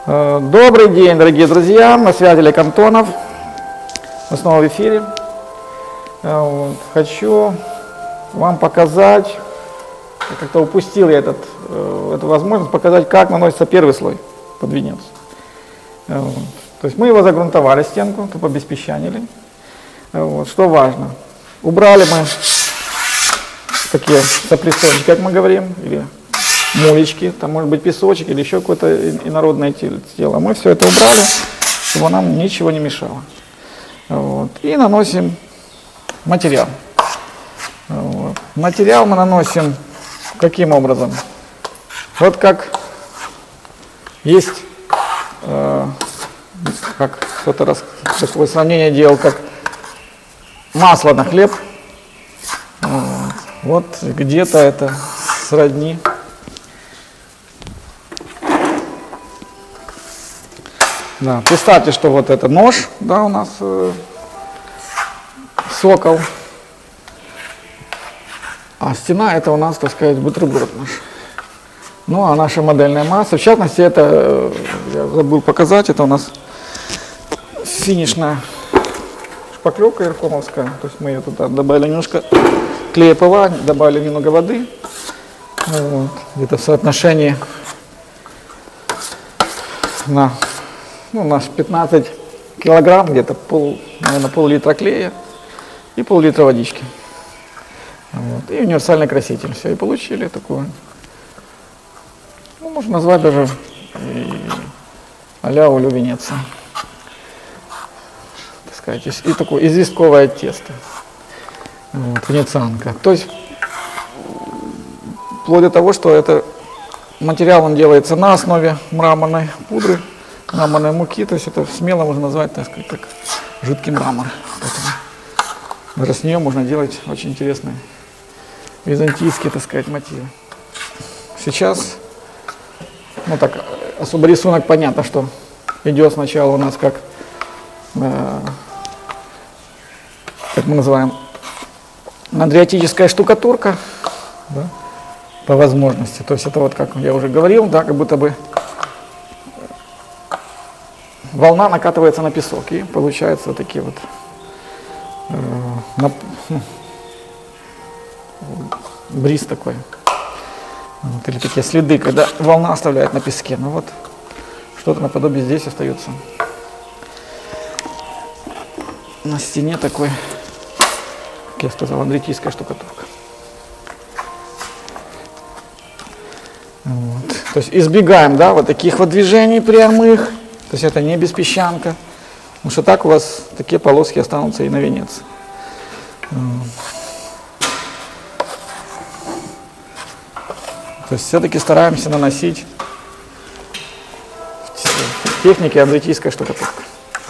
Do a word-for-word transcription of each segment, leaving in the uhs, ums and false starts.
Добрый день, дорогие друзья, на связи Олег Антонов, мы снова в эфире. Вот. Хочу вам показать, я как-то упустил я этот, эту возможность показать, как наносится первый слой под венец. Вот. То есть мы его загрунтовали, стенку, тупо обеспесчанили. Вот. Что важно, убрали мы такие сопрессончики, как мы говорим, или мулечки, там может быть песочек или еще какое-то инородное тело. Мы все это убрали, чтобы нам ничего не мешало. Вот. И наносим материал. Вот. Материал мы наносим каким образом? Вот как есть, э, как кто-то раз такое сравнение делал, как масло на хлеб. Вот, вот где-то это сродни. Да, представьте, что вот это нож, да, у нас э, сокол, а стена это у нас, так сказать, бутерброд наш. Ну, а наша модельная масса, в частности, это, э, я забыл показать, это у нас финишная шпаклевка иркомовская, то есть мы ее туда добавили немножко клея ПВА, добавили немного воды, вот, где-то в соотношении на... Ну, у нас пятнадцать килограмм, где-то пол, наверное, пол-литра клея и пол-литра водички. Вот. И универсальный краситель. Все, и получили такую, ну, можно назвать даже а-ля Олю Венеция. Так сказать, и такое известковое тесто. Вот, венецианка. То есть, вплоть до того, что это материал, он делается на основе мраморной пудры, мраморной муки, то есть это смело можно назвать, так сказать, так, жидкий мрамор. Поэтому даже с нее можно делать очень интересные византийские, так сказать, мотивы. Сейчас, ну так, особо рисунок понятно, что идет сначала у нас как, э, как мы называем, адриатическая штукатурка, да, по возможности. То есть это вот, как я уже говорил, да, как будто бы волна накатывается на песок, и получается вот такие вот э, на, ну, бриз такой. Вот, или такие следы, когда волна оставляет на песке. Ну вот, что-то наподобие здесь остается. На стене такой, как я сказал, адриатическая штукатурка. Вот. То есть избегаем, да, вот таких вот движений прямых. То есть это не беспесчанка, потому что так у вас такие полоски останутся и на венец. То есть все-таки стараемся наносить в технике адриатическая штукатурка.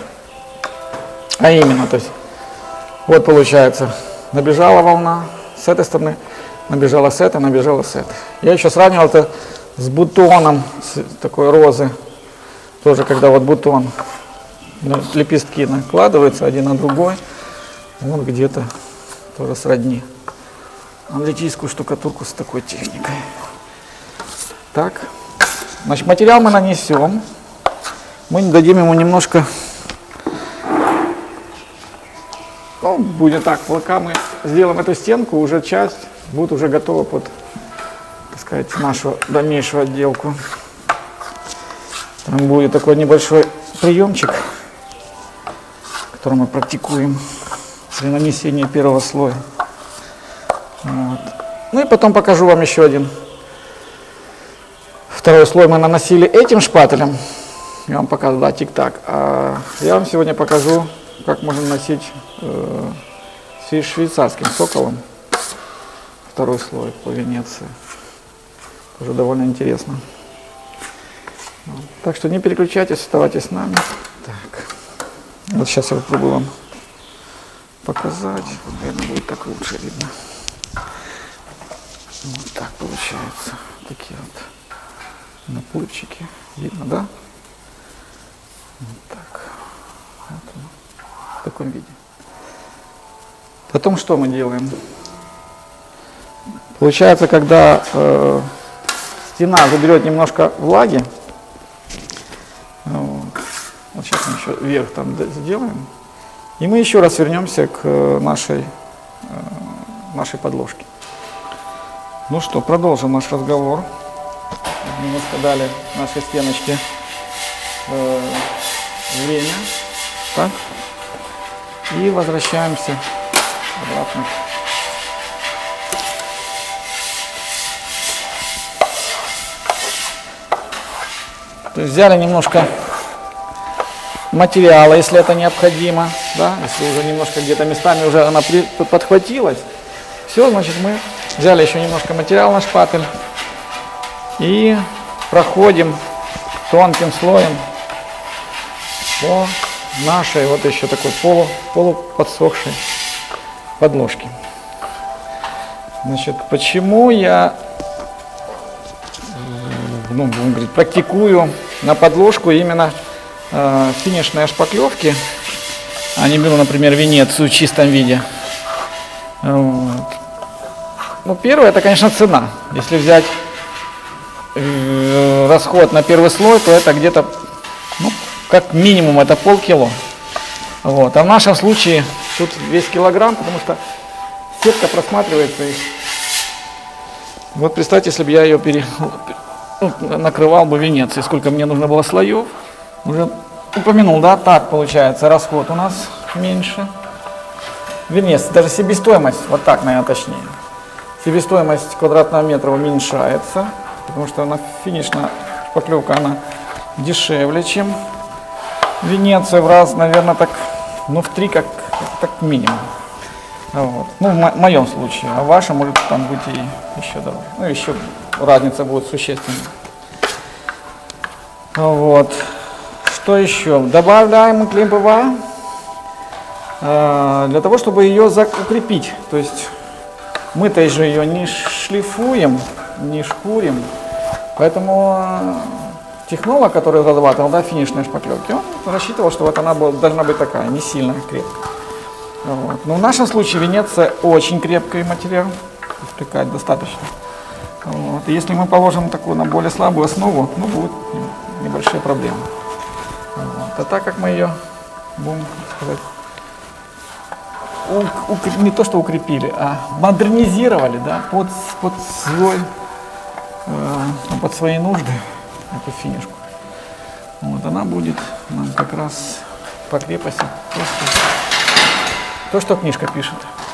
А именно, то есть вот получается, набежала волна с этой стороны, набежала с этой, набежала с этой. Я еще сравнивал это с бутоном с такой розы. Тоже, когда вот бутон, лепестки накладываются один на другой, вот где-то тоже сродни адриатическую штукатурку с такой техникой. Так, значит, материал мы нанесем, мы дадим ему немножко, ну, будет так, пока мы сделаем эту стенку, уже часть будет уже готова под, так сказать, нашу дальнейшую отделку. Там будет такой небольшой приемчик, который мы практикуем при нанесении первого слоя. Вот. Ну и потом покажу вам еще один. Второй слой мы наносили этим шпателем. Я вам показывал, да, тик-так. А я вам сегодня покажу, как можно наносить э, швейцарским соколом. Второй слой по Венеции. Тоже довольно интересно. Так что не переключайтесь, оставайтесь с нами. Так. Вот сейчас я попробую вам показать. Наверное, будет так лучше видно. Вот так получается. Такие вот наплывчики. Видно, да? Вот так. Вот он. В таком виде. Потом что мы делаем? Получается, когда э, стена заберет немножко влаги, Вот сейчас мы еще вверх там сделаем. И мы еще раз вернемся к нашей, нашей подложке. Ну что, продолжим наш разговор. Немножко дали нашей стеночке э, время. Так. И возвращаемся обратно. То есть взяли немножко материала, если это необходимо, да, если уже немножко где-то местами уже она при, подхватилась. Все, значит, мы взяли еще немножко материала на шпатель и проходим тонким слоем по нашей вот еще такой полу, полуподсохшей подложке. Значит, почему я, ну, будем говорить, практикую на подложку именно э, финишные шпаклевки, а не беру, например, Венецию в чистом виде. Вот. Ну, первое, это, конечно, цена. Если взять э, расход на первый слой, то это где-то, ну, как минимум, это полкило. Вот. А в нашем случае тут весь килограмм, потому что сетка просматривается. И вот представьте, если бы я ее пере... ну, накрывал бы Венецией, сколько мне нужно было слоев. Уже упомянул, да, так получается, расход у нас меньше. Вернее, даже себестоимость, вот так, наверное, точнее. Себестоимость квадратного метра уменьшается, потому что она финишная шпаклевка, она дешевле, чем Венеция, в раз, наверное, так, ну, в три как, как минимум. Вот. Ну, в моем случае, а в вашем может там быть и еще дороже. Ну, еще разница будет существенная. Вот. Что еще? Добавляем клей ПВА э, для того, чтобы ее укрепить. То есть мы-то же ее не шлифуем, не шкурим. Поэтому технолог, который разрабатывал, да, финишные шпаклевки, он рассчитывал, что вот она была, должна быть такая, не сильно крепкая. Вот. Но в нашем случае Венеция очень крепкий материал, впрекать достаточно. Вот. И если мы положим такую на более слабую основу, ну, будут небольшие проблемы. Вот. А так как мы ее будем, сказать, укреп... не то что укрепили, а модернизировали, да, под, под, свой, э, под свои нужды, эту финишку, вот, она будет нам как раз по крепости то, что, то, что книжка пишет.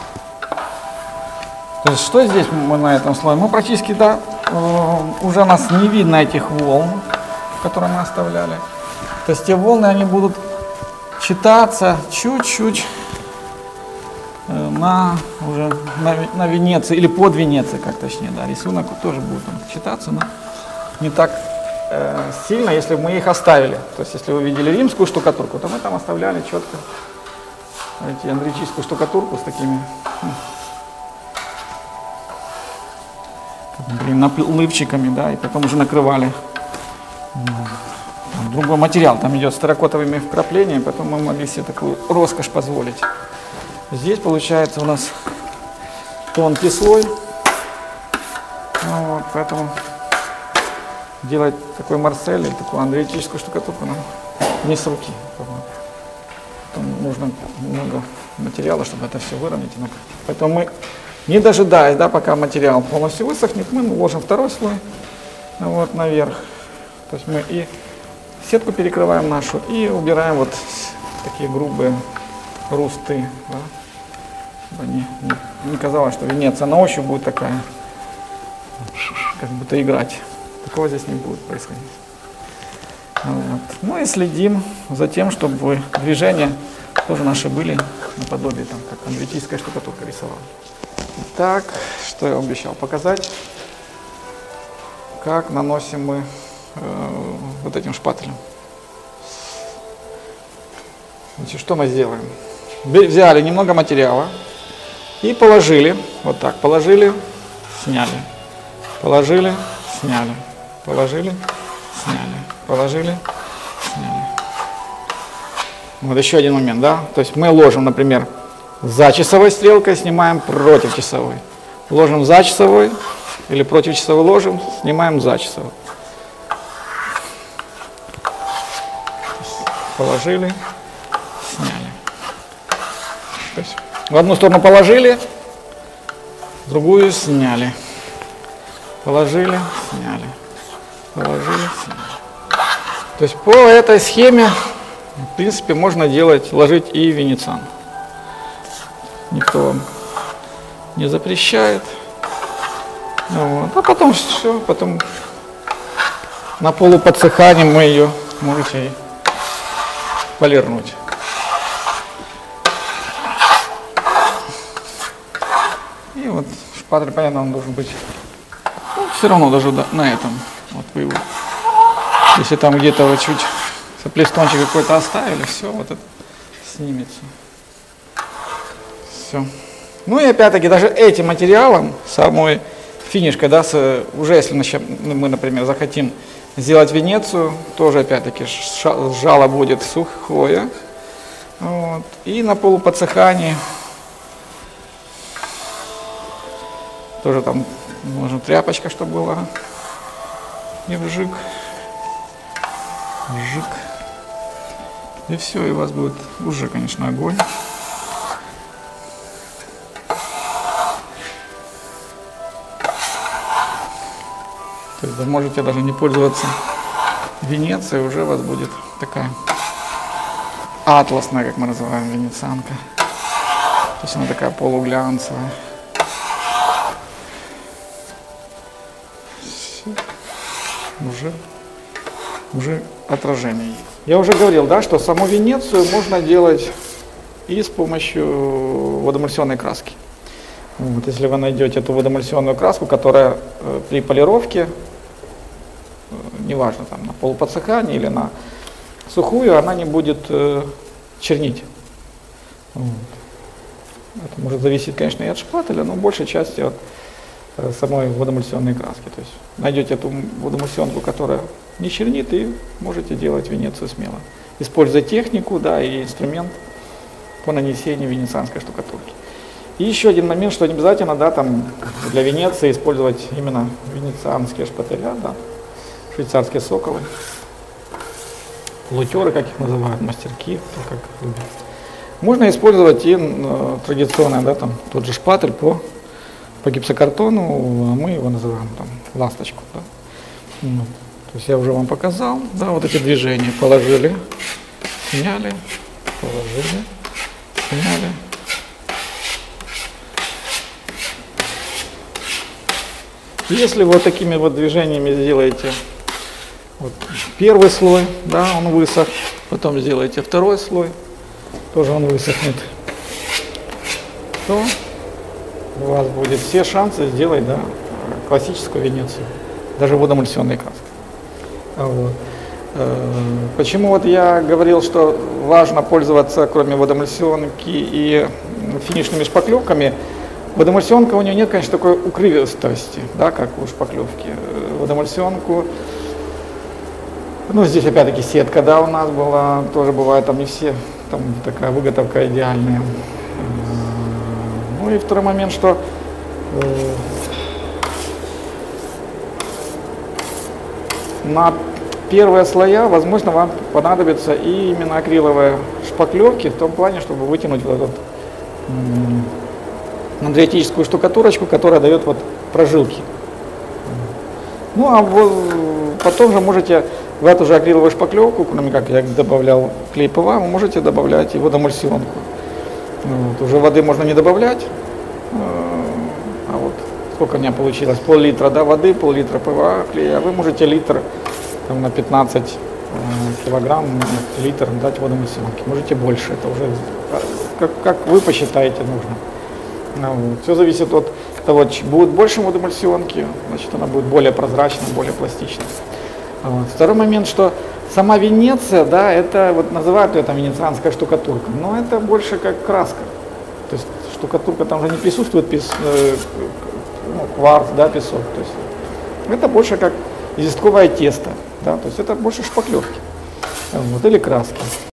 То есть, что здесь мы на этом слое? Мы практически, да, э, уже у нас не видно этих волн, которые мы оставляли. То есть те волны, они будут читаться чуть-чуть э, на, уже на, на Венеции, или под Венецией, как точнее, да, рисунок тоже будет там читаться, но не так э, сильно, если бы мы их оставили. То есть если вы видели римскую штукатурку, то мы там оставляли четко эти андрейчийскую штукатурку с такими, ну, наплывчиками, да, и потом уже накрывали. Там другой материал, там идет с терракотовыми вкраплениями, поэтому мы могли себе такую роскошь позволить. Здесь получается у нас тонкий слой, ну, вот, поэтому делать такой марсель или такую андрейчическую штукатурку нам не с руки. Там нужно много материала, чтобы это все выровнять. Поэтому мы, не дожидаясь, да, пока материал полностью высохнет, мы наложим второй слой, вот, наверх. То есть мы и сетку перекрываем нашу, и убираем вот такие грубые русты, да, чтобы не, не, не казалось, что Венеция на ощупь будет такая, как будто играть. Такого здесь не будет происходить. Вот. Ну и следим за тем, чтобы движения тоже наши были наподобие, там, как андрейчийская штукатурка рисовала. Так, что я обещал показать, как наносим мы э, вот этим шпателем. Значит, что мы сделаем? Взяли немного материала и положили, вот так, положили, сняли, положили, сняли, положили, сняли, положили, сняли. Вот еще один момент, да, то есть мы ложим, например, за часовой стрелкой, снимаем против часовой, ложим за часовой или против часовой ложим, снимаем за часовой. положили, сняли. То есть в одну сторону положили, в другую сняли. Положили, сняли. Положили, сняли. То есть по этой схеме, в принципе, можно делать, ложить и венециан. Никто вам не запрещает. Вот. А потом все, потом на полуподсыхании мы ее можете полирнуть. И вот шпатель, понятно, он должен быть, ну, все равно даже на этом. Вот вы его, если там где-то вот чуть соплестончик какой-то оставили, все, вот это снимется. Все. Ну и опять-таки даже этим материалом, самой финишкой, да, с, уже если мы, например, захотим сделать Венецию, тоже опять-таки жало будет сухое. Вот. И на полуподсыхании тоже там нужна тряпочка, чтобы была. И вжик. Вжик. И все, и у вас будет уже, конечно, огонь. То есть вы можете даже не пользоваться Венецией, уже у вас будет такая атласная, как мы называем, венецианка. То есть она такая полуглянцевая. Все. Уже, уже отражение. Я уже говорил, да, что саму Венецию можно делать и с помощью водоэмульсионной краски. Вот, если вы найдете эту водоэмульсионную краску, которая э, при полировке, э, неважно, там, на полуподсыхании или на сухую, она не будет э, чернить. Вот. Это может зависеть, конечно, и от шпателя, но в большей части от э, самой водоэмульсионной краски. То есть найдете эту водоэмульсионку, которая не чернит, и можете делать Венецию смело. Используя технику, да, и инструмент по нанесению венецианской штукатурки. И еще один момент, что не обязательно, да, там для Венеции использовать именно венецианские шпателя, да, швейцарские соколы, лутеры, как их называют, мастерки, как их любят. Можно использовать и э, традиционный, да, там, тот же шпатель по, по гипсокартону, а мы его называем там ласточку. Да. Вот. То есть я уже вам показал, да, вот эти движения. Положили, сняли, положили, сняли. Если вот такими вот движениями сделаете вот первый слой, да, он высох, потом сделаете второй слой, тоже он высохнет, то у вас будет все шансы сделать, да, классическую Венецию, даже водоэмульсионной краской. Вот. Почему вот я говорил, что важно пользоваться, кроме водоэмульсионки, и финишными шпаклевками. Водоэмульсионка, у нее нет, конечно, такой укрывистости, да, как у шпаклевки. Водоэмульсионку, ну, здесь опять-таки сетка, да, у нас была, тоже бывает, там не все, там такая выготовка идеальная. Ну и второй момент, что э, на первые слоя, возможно, вам понадобится и именно акриловые шпаклевки, в том плане, чтобы вытянуть вот этот андреатическую штукатурочку, которая дает вот прожилки. Ну а вот потом же можете в эту же акриловую шпаклевку, кроме как я добавлял клей ПВА, вы можете добавлять и водоэмульсионку. Вот. Уже воды можно не добавлять, а вот сколько у меня получилось, пол-литра, да, воды, пол-литра ПВА клея, вы можете литр там, на пятнадцать килограмм, литр дать водоэмульсионки, можете больше, это уже как, как вы посчитаете нужно. Вот. Все зависит от того, будет больше водоэмульсионки, значит она будет более прозрачной, более пластичной. Вот. Второй момент, что сама Венеция, да, это вот называют ее там венецианская штукатурка, но это больше как краска. То есть штукатурка, там же не присутствует пес, э, ну, кварц, да, песок. То есть это больше как известковое тесто, да, то есть это больше шпаклевки, вот, или краски.